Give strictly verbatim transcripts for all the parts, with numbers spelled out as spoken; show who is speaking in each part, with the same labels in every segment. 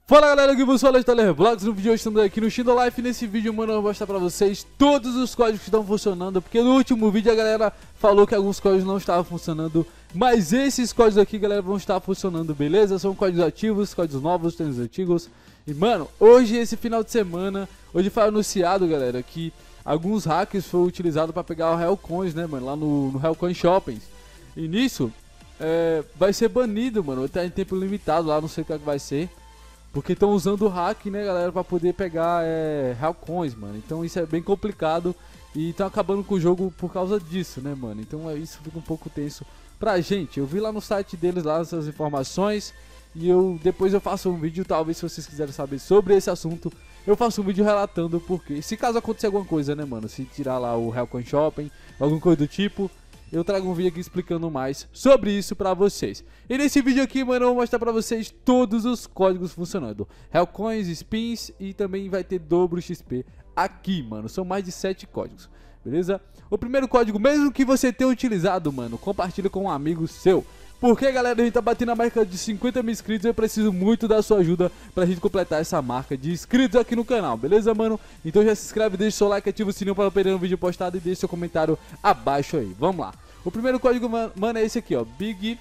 Speaker 1: Fala galera, aqui vos fala de Vlogs. No vídeo de hoje estamos aqui no Shindo Life. Nesse vídeo, mano, eu vou mostrar pra vocês todos os códigos que estão funcionando, porque no último vídeo a galera falou que alguns códigos não estavam funcionando, mas esses códigos aqui, galera, vão estar funcionando, beleza? São códigos ativos, códigos novos, tênis antigos. E mano, hoje, esse final de semana, hoje foi anunciado, galera, que alguns hackers foram utilizados pra pegar o Hellcoins, né, mano, lá no, no Hellcoin Shopping. E nisso, é, vai ser banido, mano, tá em tempo limitado lá, não sei o que, é que vai ser. Porque estão usando o hack, né, galera, pra poder pegar é, Hellcoins, mano. Então isso é bem complicado e estão acabando com o jogo por causa disso, né, mano. Então isso fica um pouco tenso pra gente. Eu vi lá no site deles lá essas informações e eu depois eu faço um vídeo, talvez se vocês quiserem saber sobre esse assunto, eu faço um vídeo relatando porque se caso acontecer alguma coisa, né, mano, se tirar lá o Hellcoin Shopping, alguma coisa do tipo, eu trago um vídeo aqui explicando mais sobre isso pra vocês. E nesse vídeo aqui, mano, eu vou mostrar pra vocês todos os códigos funcionando. Hellcoins, spins e também vai ter dobro X P aqui, mano. São mais de sete códigos, beleza? O primeiro código, mesmo que você tenha utilizado, mano, compartilha com um amigo seu. Porque, galera, a gente tá batendo a marca de cinquenta mil inscritos e eu preciso muito da sua ajuda pra gente completar essa marca de inscritos aqui no canal, beleza, mano? Então já se inscreve, deixa o seu like, ativa o sininho para não perder um vídeo postado e deixa seu comentário abaixo aí. Vamos lá. O primeiro código, mano, é esse aqui, ó. Big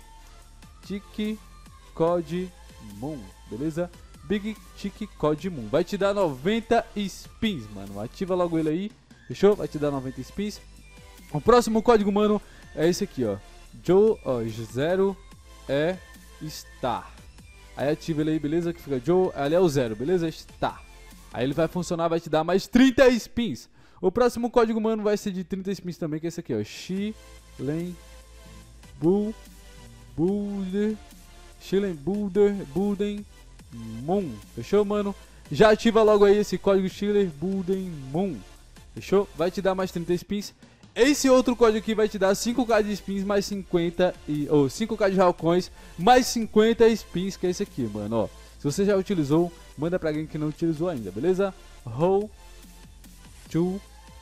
Speaker 1: Tick Code Moon, beleza? Big Tick Code Moon. Vai te dar noventa spins, mano. Ativa logo ele aí, fechou? Vai te dar noventa spins. O próximo código, mano, é esse aqui, ó. Joe, ó, zero é Star. Aí ativa ele aí, beleza? Que fica Joe, ali é o zero, beleza? Star. Aí ele vai funcionar, vai te dar mais trinta spins. O próximo código, mano, vai ser de trinta spins também, que é esse aqui, ó. Chilen Bull Boulder Chilen Boulder Bulden Moon. Fechou, mano? Já ativa logo aí esse código Chilen Bulden Moon. Fechou? Vai te dar mais trinta spins. Esse outro código aqui vai te dar cinco k de spins mais cinquenta e ou cinco k de Hellcoins mais cinquenta spins, que é esse aqui, mano, ó. Se você já utilizou, manda pra alguém que não utilizou ainda, beleza? How to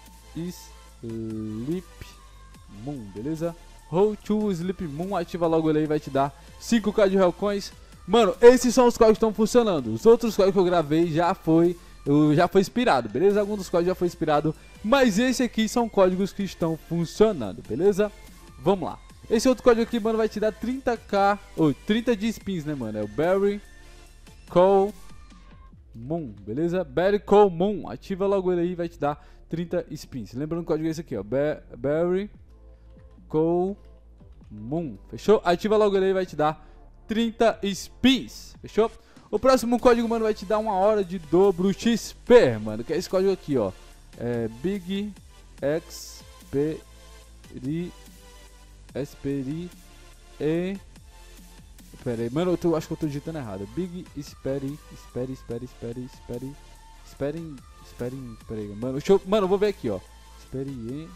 Speaker 1: Sleep Moon, beleza? How to Sleep Moon, ativa logo ele aí, vai te dar cinco k de Hellcoins. Mano, esses são os códigos que estão funcionando. Os outros códigos que eu gravei já foi Eu já foi inspirado, beleza? Alguns dos códigos já foi inspirado, mas esse aqui são códigos que estão funcionando, beleza? Vamos lá. Esse outro código aqui, mano, vai te dar trinta k, ou trinta de spins, né, mano? É o Berry Call Moon, beleza? Berry Call Moon, ativa logo ele aí, vai te dar trinta spins. Lembrando que o código é esse aqui, ó, Berry Call Moon, fechou? Ativa logo ele aí, vai te dar trinta spins, fechou? O próximo código, mano, vai te dar uma hora de dobro X P, mano, que é esse código aqui, ó. É Big Experi Experi e Pera aí, mano, eu tô, acho que eu tô digitando errado. Big Experi Experi Experi Experi Experi Experi Experi Pera aí, mano, deixa eu, mano, eu vou ver aqui, ó. Experience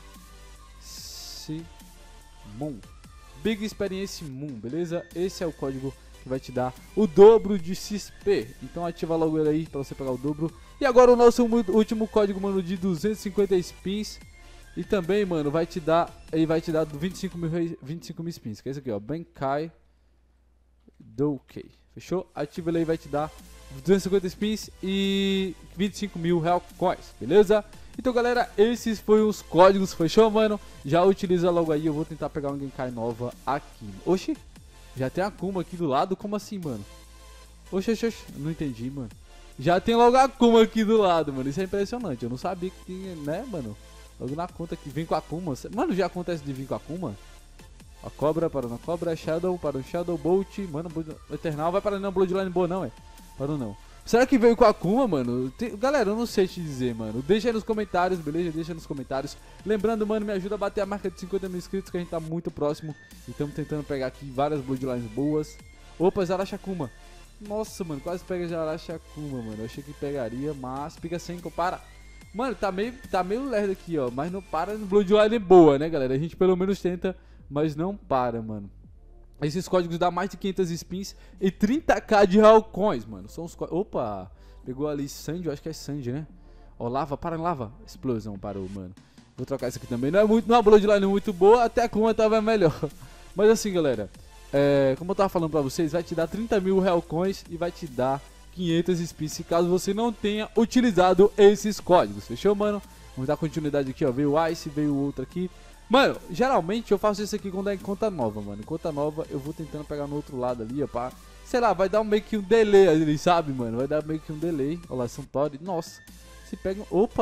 Speaker 1: Moon. Big Experience Moon, beleza? Esse é o código que vai te dar o dobro de X P. Então ativa logo ele aí pra você pegar o dobro. E agora o nosso último código, mano, de duzentos e cinquenta spins. E também, mano, vai te dar, ele vai te dar vinte e cinco mil spins, que é esse aqui, ó, Benkai Doukei. Fechou? Ativa ele aí, vai te dar duzentos e cinquenta spins e vinte e cinco mil Hellcoins, beleza? Então, galera, esses foram os códigos, fechou, mano? Já utiliza logo aí, eu vou tentar pegar uma Genkai nova aqui. Oxi, já tem a Akuma aqui do lado, como assim, mano? Oxi, oxi, oxi, não entendi, mano. Já tem logo a Akuma aqui do lado, mano, isso é impressionante. Eu não sabia que tinha, né, mano? Logo na conta que vem com a Akuma. Mano, já acontece de vir com a Akuma? A cobra, parou na cobra, Shadow, parou no Shadow, Bolt, mano, Eternal, vai parar não, Bloodline boa não, é? Parou não. Será que veio com a Akuma, mano? Tem... Galera, eu não sei te dizer, mano. Deixa aí nos comentários, beleza? Deixa aí nos comentários. Lembrando, mano, me ajuda a bater a marca de cinquenta mil inscritos, que a gente tá muito próximo. E estamos tentando pegar aqui várias Bloodlines boas. Opa, Zarashi Akuma. Nossa, mano, quase pega Zarashi Akuma, mano. Eu achei que pegaria, mas pica sem para. Mano, tá meio, tá meio lerdo aqui, ó. Mas não para no Bloodline boa, né, galera? A gente pelo menos tenta, mas não para, mano. Esses códigos dão mais de quinhentas spins e trinta k de Hellcoins, mano. São os códigos... Opa! Pegou ali Sandy, eu acho que é Sandy, né? Ó, lava, para, lava. Explosão, parou, mano. Vou trocar isso aqui também. Não é muito, não é uma Bloodline muito boa, até a Kuma tava melhor. Mas assim, galera, é, como eu tava falando pra vocês, vai te dar trinta mil Hellcoins e vai te dar quinhentas spins, se caso você não tenha utilizado esses códigos. Fechou, mano? Vamos dar continuidade aqui, ó. Veio o Ice, veio o outro aqui. Mano, geralmente eu faço isso aqui quando é em conta nova, mano. Em conta nova eu vou tentando pegar no outro lado ali, ó, pá. Sei lá, vai dar um meio que um delay ali, sabe, mano? Vai dar meio que um delay. Olha lá, Santori. Nossa, se pega...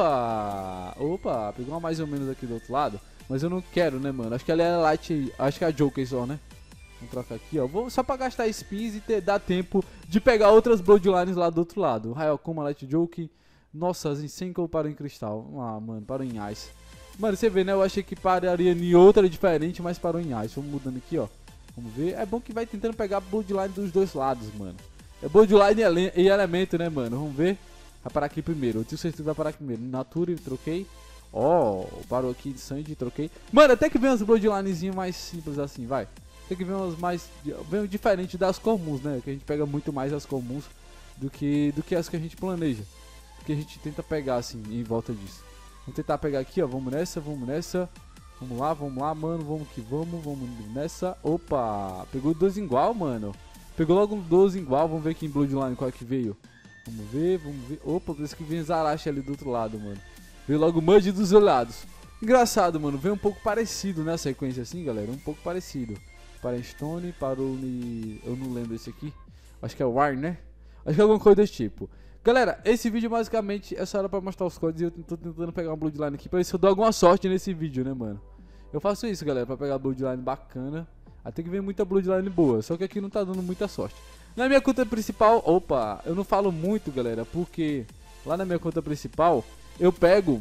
Speaker 1: Opa! Opa, pegou uma mais ou menos aqui do outro lado. Mas eu não quero, né, mano? Acho que ela é light... Acho que é a Joker só, né? Vamos trocar aqui, ó. Vou só pra gastar spins e ter, dar tempo de pegar outras Bloodlines lá do outro lado. Hayakuma, Light Joke. Nossa, as Insenko parou em cristal. Ah, mano, parou em Ice. Mano, você vê, né? Eu achei que pararia em outra diferente, mas parou em Ice. Vamos mudando aqui, ó. Vamos ver. É bom que vai tentando pegar Bloodline dos dois lados, mano. É Bloodline e elemento, né, mano? Vamos ver. Vai parar aqui primeiro. Eu tenho certeza que vai parar aqui primeiro. Nature, troquei. Ó, oh, parou aqui de Sandy, troquei. Mano, até que vem umas Bloodlinezinhas mais simples assim, vai. Tem que ver umas mais... Vem diferente das comuns, né? Que a gente pega muito mais as comuns do que, do que as que a gente planeja. Que a gente tenta pegar, assim, em volta disso. Vamos tentar pegar aqui, ó. Vamos nessa, vamos nessa. Vamos lá, vamos lá, mano. Vamos que vamos, vamos nessa. Opa! Pegou dois igual, mano. Pegou logo dois igual. Vamos ver aqui em Bloodline qual é que veio. Vamos ver, vamos ver. Opa, parece que vem Zarashi ali do outro lado, mano. Veio logo o Mudge dos olhados. Engraçado, mano. Veio um pouco parecido nessa sequência assim, galera. Um pouco parecido. Para Stone, parou no... Eu não lembro esse aqui. Acho que é o War, né? Acho que é alguma coisa desse tipo. Galera, esse vídeo basicamente é só para mostrar os códigos. E eu tô tentando pegar uma Bloodline aqui pra ver se eu dou alguma sorte nesse vídeo, né, mano? Eu faço isso, galera, pra pegar Bloodline bacana. Até que vem muita Bloodline boa. Só que aqui não tá dando muita sorte. Na minha conta principal... Opa, eu não falo muito, galera, porque lá na minha conta principal eu pego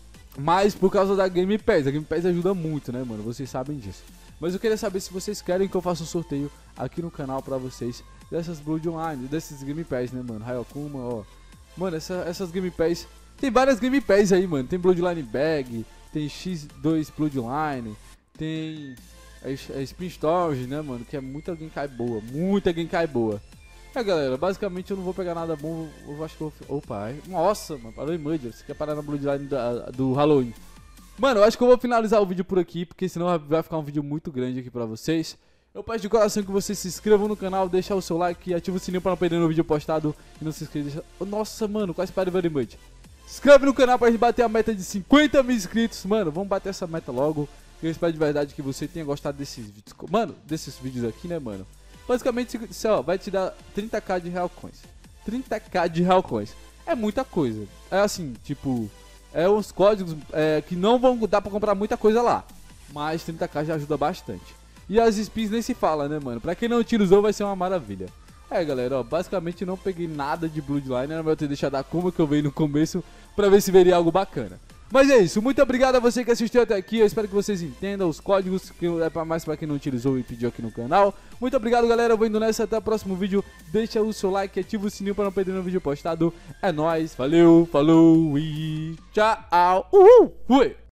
Speaker 1: mais por causa da Game Pass. A Game Pass ajuda muito, né, mano? Vocês sabem disso. Mas eu queria saber se vocês querem que eu faça um sorteio aqui no canal pra vocês dessas Bloodline, desses Game Pass, né, mano? Hayakuma, ó. Mano, essa, essas Game Pass... Tem várias Game Pass aí, mano. Tem Bloodline Bag, tem X dois Bloodline, tem a, a Spin Storage, né, mano? Que é muita Genkai boa, muita Genkai boa. É, galera, basicamente eu não vou pegar nada bom. Eu acho que eu vou... Opa, nossa, mano, parou em Mudger. Você quer parar na Bloodline da, do Halloween. Mano, eu acho que eu vou finalizar o vídeo por aqui, porque senão vai ficar um vídeo muito grande aqui pra vocês. Eu peço de coração que vocês se inscrevam no canal, deixem o seu like e ativem o sininho pra não perder no vídeo postado. E não se inscreva, deixa... Nossa, mano, quase parei very much. Se inscreve no canal pra gente bater a meta de cinquenta mil inscritos. Mano, vamos bater essa meta logo. Eu espero de verdade que você tenha gostado desses vídeos. Mano, desses vídeos aqui, né, mano? Basicamente, isso, ó, vai te dar trinta k de Real Coins. trinta k de Real Coins. É muita coisa. É assim, tipo... É os códigos é, que não vão dar pra comprar muita coisa lá. Mas trinta k já ajuda bastante. E as spins nem se fala, né, mano? Pra quem não utilizou vai ser uma maravilha. É, galera, ó, basicamente não peguei nada de Bloodline. Era melhor ter deixado a como que eu veio no começo pra ver se veria algo bacana. Mas é isso, muito obrigado a você que assistiu até aqui. Eu espero que vocês entendam os códigos, que é pra mais pra quem não utilizou e pediu aqui no canal. Muito obrigado, galera, eu vou indo nessa, até o próximo vídeo. Deixa o seu like, ativa o sininho pra não perder nenhum vídeo postado. É nóis, valeu, falou e tchau. Uhul, fui!